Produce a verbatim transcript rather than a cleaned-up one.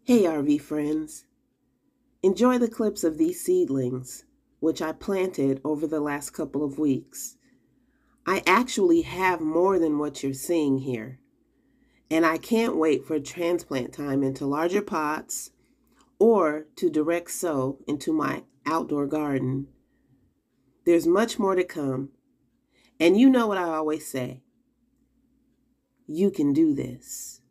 Hey R V friends, enjoy the clips of these seedlings, which I planted over the last couple of weeks. I actually have more than what you're seeing here, and I can't wait for transplant time into larger pots or to direct sow into my outdoor garden. There's much more to come, and you know what I always say, you can do this.